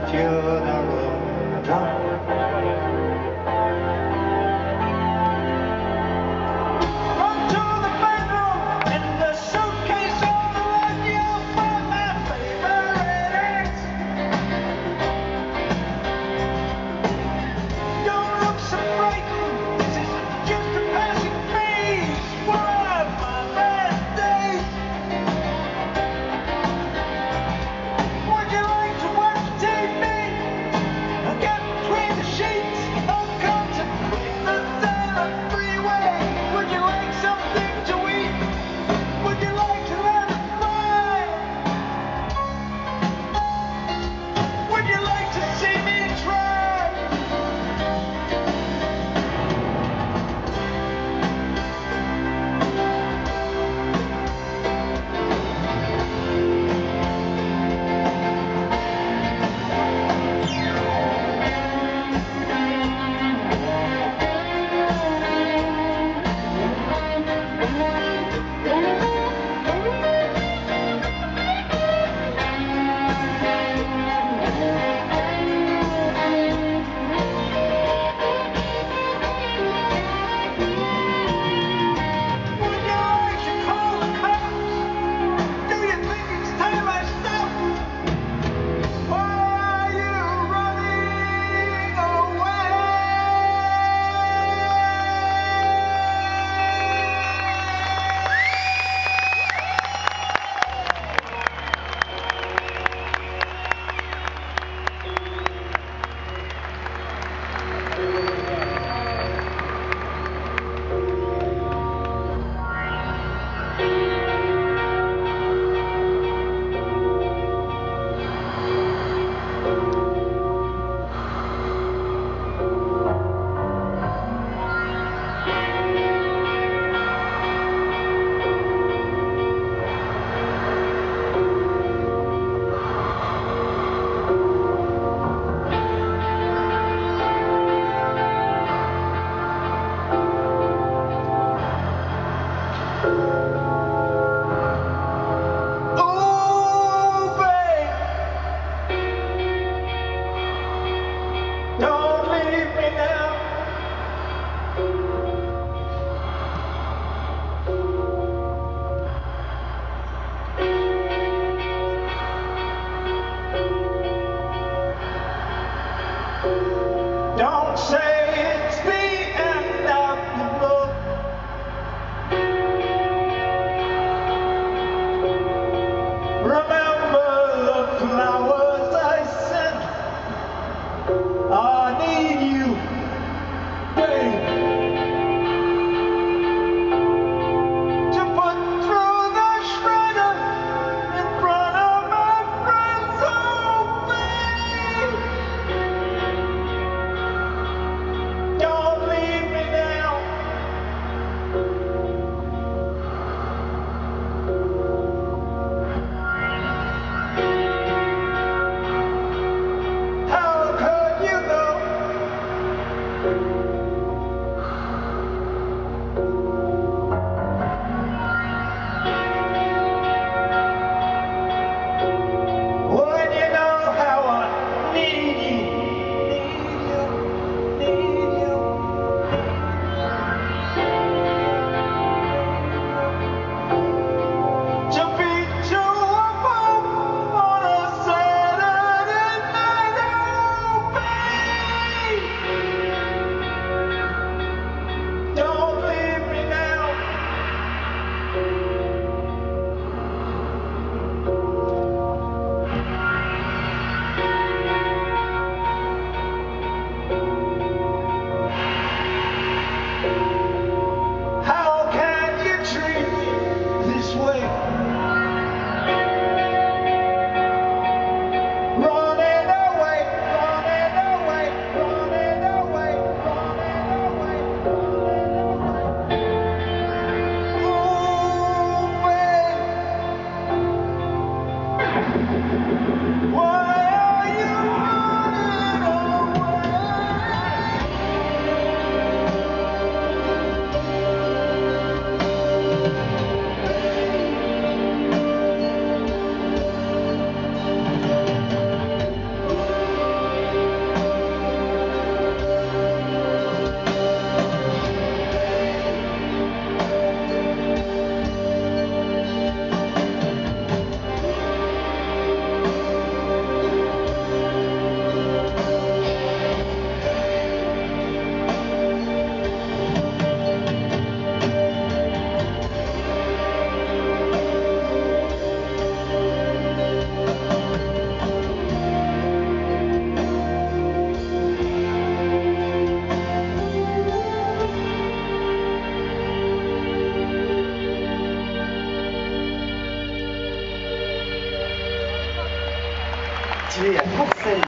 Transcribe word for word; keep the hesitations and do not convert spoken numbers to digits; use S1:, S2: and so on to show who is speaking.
S1: funeral drum. Don't say it's the end of the road. Remember the flowers I sent. I need you, babe, to put through the shredder in front of my friends. Oh, babe, don't leave me now. How could you go? When you know how I need you, need you, need you. To beat you up on a Saturday night, oh babe, don't leave me now. How can you treat me this way? Running away, running away, running away, running away, running away. Ooh, babe, why are you running away?
S2: 其实也够分。